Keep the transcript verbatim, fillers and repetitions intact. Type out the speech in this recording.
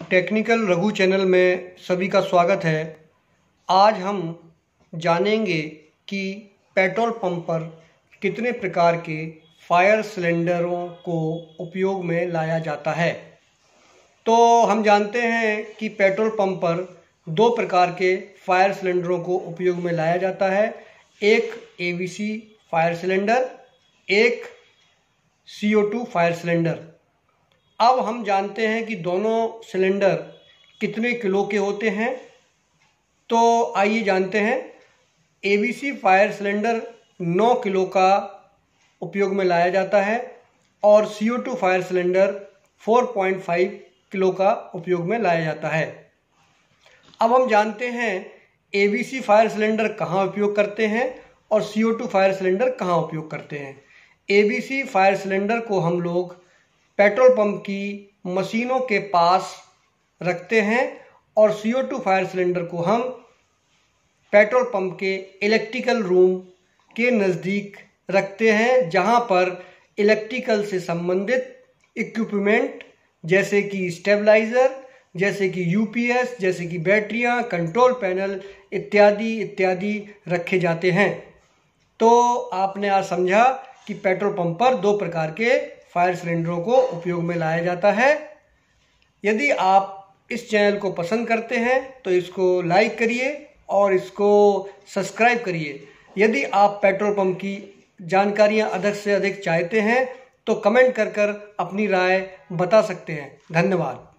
Technical Raghu channel में सभी का स्वागत है। आज हम जानेंगे कि पेट्रोल पंप पर कितने प्रकार के फायर सिलेंडरों को उपयोग में लाया जाता है। तो हम जानते हैं कि पेट्रोल पंप पर दो प्रकार के फायर सिलेंडरों को उपयोग में लाया जाता है। एक A V C fire cylinder, एक C O two fire cylinder. अब हम जानते हैं कि दोनों सिलेंडर कितने किलो के होते हैं। तो आइए जानते हैं। A V C fire cylinder नौ किलो का उपयोग में लाया जाता है और C O two fire cylinder चार पॉइंट पाँच किलो का उपयोग में लाया जाता है। अब हम जानते हैं A V C fire cylinder कहाँ उपयोग करते हैं और C O two fire cylinder कहाँ उपयोग करते हैं। A V C fire cylinder को हम लोग पेट्रोल पंप की मशीनों के पास रखते हैं और C O two fire cylinder को हम पेट्रोल पंप के इलेक्ट्रिकल रूम के नज़दीक रखते हैं, जहां पर इलेक्ट्रिकल से संबंधित इक्विपमेंट जैसे कि स्टेबलाइज़र, जैसे कि यू पी एस, जैसे कि बैटरियां, कंट्रोल पैनल इत्यादि इत्यादि रखे जाते हैं। तो आपने आज समझा कि पेट्रोल पंप पर दो प्रकार के फायर सिलेंडरों को उपयोग में लाया जाता है। यदि आप इस चैनल को पसंद करते हैं तो इसको लाइक करिए और इसको सब्सक्राइब करिए। यदि आप पेट्रोल पंप की जानकारियां अधिक से अधिक चाहते हैं तो कमेंट कर कर अपनी राय बता सकते हैं। धन्यवाद।